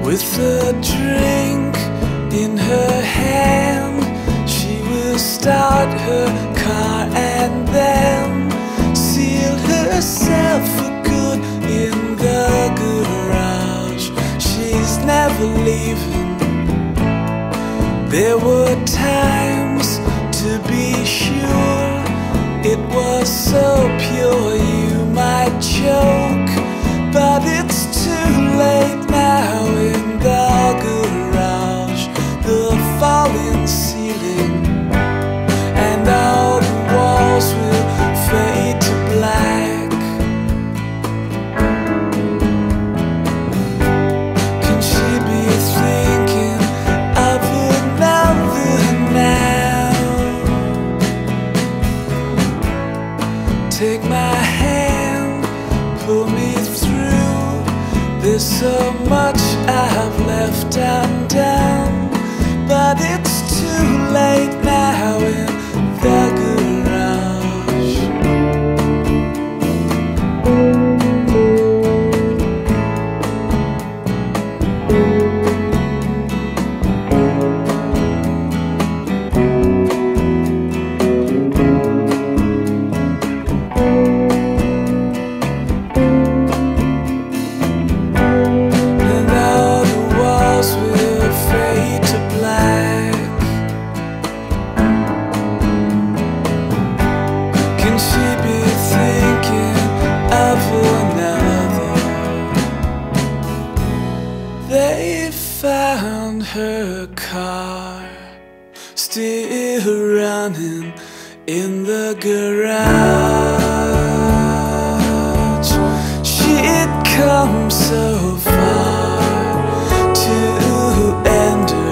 With a drink in her hand, she will start her car and then seal herself for good in the garage. She's never leaving. There were times, to be sure, it was so pure you might joke, but it's too late now in the garage. The falling ceiling and all the walls will fade to black. Can she be thinking of another now? Take my hand, pull me through. There's so much I've left undone, but it's too late now in the garage. And all the walls will fade to black. Can she be thinking of another? They found her car still running in the garage. She'd come so far to end her